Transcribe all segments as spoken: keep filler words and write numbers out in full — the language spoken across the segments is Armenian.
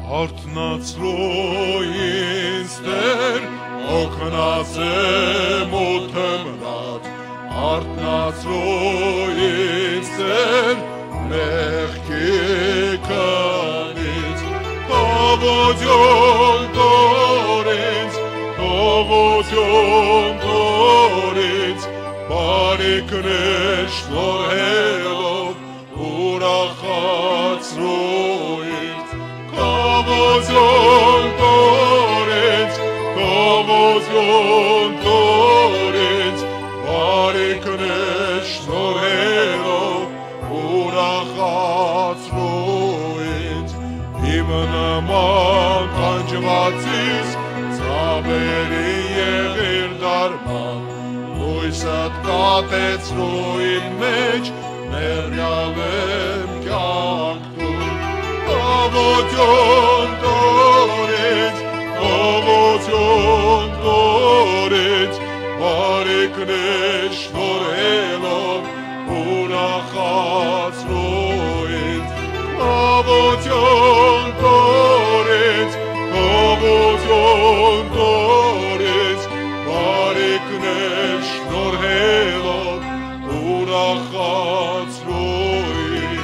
Artnացրոյինստեր օգնացե մոթմրատ Artnացրոյինստեր մեղքի կանից Տողոջոն տորից Տողոջոն տորից բարիքներ շնորհելով ուրախացրոյից Կամոզյոն տորից, կամոզյոն տորից, բարիքներ շնորհելով ուրախացրոյից Իմ նման տանջվածից ծավերի եղիր դարման Լույսդ կատեցրու իմ մեջ մեռյալ եմ կյանք Կամոզյոն տորից, կամոզյոն տորից, բարիքներ շնորհելով ուրախացրոյից Կամոզյոն տորից, կամոզյոն տորից, բարիքներ շնորհելով ուրախացրոյից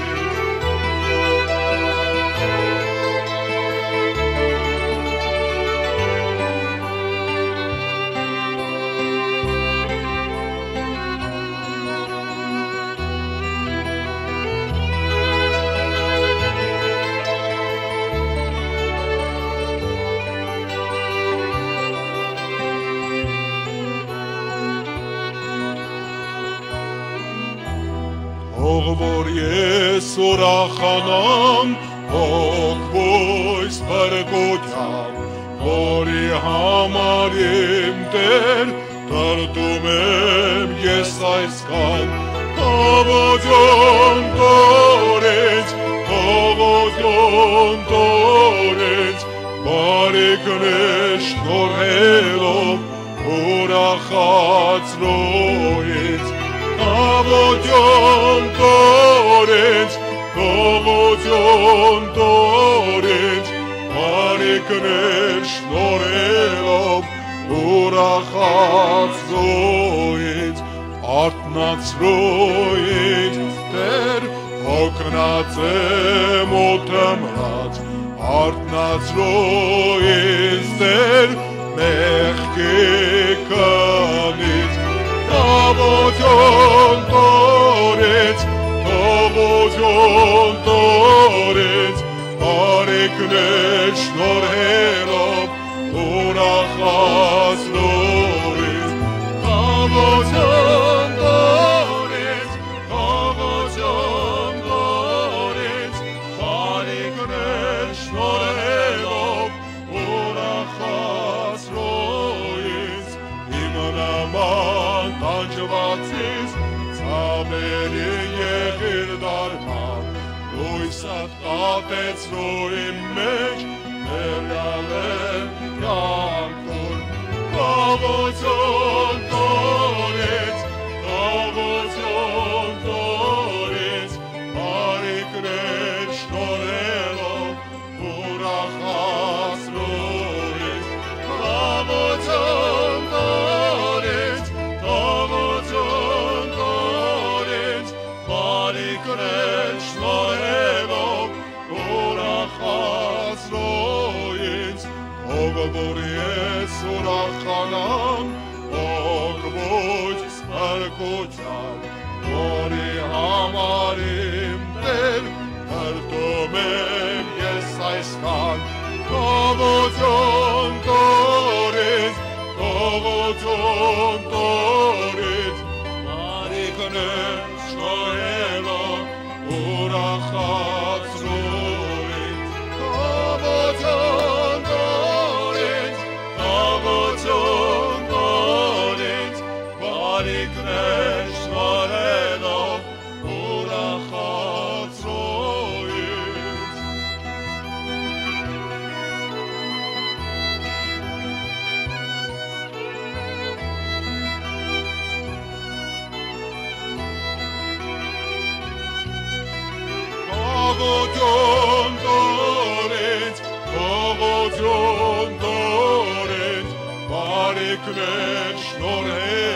Ող որ ես ուրախանամ, ող ույս բրգոթյամ, որի համար իմ Տեր տրտում եմ ես այսքան, Կամոզյոն տորից, կամոզյոն տորից, բարիքներ շնորհելով ուրախացրոյից Կամոզյոն տորից, կամոզյոն տորից, բարիքներ շնորհելով ուրախացրոյից Արթնացրոյից Տեր օգնած է մոթմրած Արթնացրոյից Տեր մեղքի կանից Կամոզյոն տորից, կամոզյոն տորից, բարիքներ շնորհելով ուրախացրոյից Կամոզյոն տորից, կամոզյոն տորից, բարիքներ շնորհելով ուրախացրոյից Իմ նման տանջվածից ծավերի եղիր դարման Լույսդ կատեցրու իմ մեջ մեռյալ եմ կյանքում Կամոզյոն տորից, կամոզյոն տորից, բարիքներ շնորհելով ուրախացրոյից Կամոզյոն տորից, կամոզյոն տորից, բարիքներ շնորհելով ուրախացրոյից Ող որ ես ուրախանամ, ող ոչ սպրկությամբ, որի համար իմ Տեր տրտում եմ ես այսքան Կամոզյոն տորից, կամոզյոն տորից, բարիքներ շնորհելով ուրախացրոյից Կամոզյոն տորից, կամոզյոն տորից, բարիքներ շնորհելով ուրախացրոյից Կամոզյոն տորից, John Dorens, waar ik wens nog heel